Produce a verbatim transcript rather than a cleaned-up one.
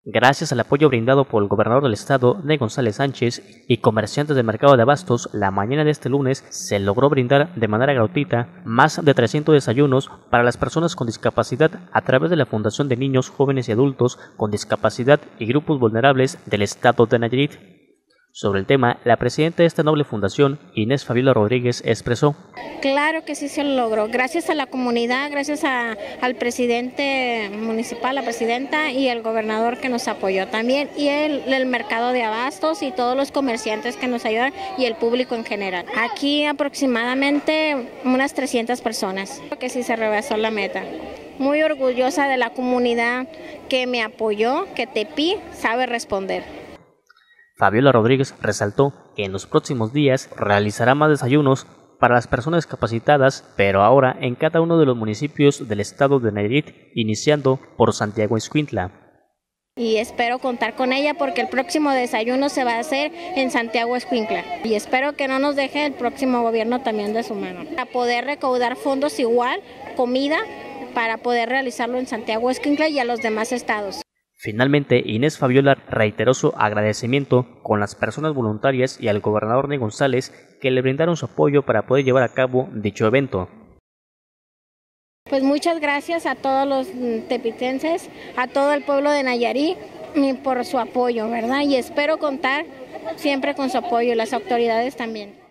Gracias al apoyo brindado por el gobernador del estado, Ney González Sánchez, y comerciantes del mercado de abastos, la mañana de este lunes se logró brindar de manera gratuita más de trescientos desayunos para las personas con discapacidad a través de la Fundación de Niños, Jóvenes y Adultos con Discapacidad y Grupos Vulnerables del estado de Nayarit. Sobre el tema, la presidenta de esta noble fundación, Inés Fabiola Rodríguez, expresó: Claro que sí se logró, gracias a la comunidad, gracias a, al presidente municipal, la presidenta y el gobernador que nos apoyó también, y el, el mercado de abastos y todos los comerciantes que nos ayudan y el público en general. Aquí aproximadamente unas trescientas personas, que sí se rebasó la meta. Muy orgullosa de la comunidad que me apoyó, que Tepi sabe responder. Fabiola Rodríguez resaltó que en los próximos días realizará más desayunos para las personas discapacitadas, pero ahora en cada uno de los municipios del estado de Nayarit, iniciando por Santiago Ixcuintla. Y espero contar con ella porque el próximo desayuno se va a hacer en Santiago Ixcuintla. Y espero que no nos deje el próximo gobierno también de su mano. Para poder recaudar fondos igual, comida, para poder realizarlo en Santiago Ixcuintla y a los demás estados. Finalmente, Inés Fabiola reiteró su agradecimiento con las personas voluntarias y al gobernador Ney González que le brindaron su apoyo para poder llevar a cabo dicho evento. Pues muchas gracias a todos los tepitenses, a todo el pueblo de Nayarit por su apoyo, ¿verdad? Y espero contar siempre con su apoyo y las autoridades también.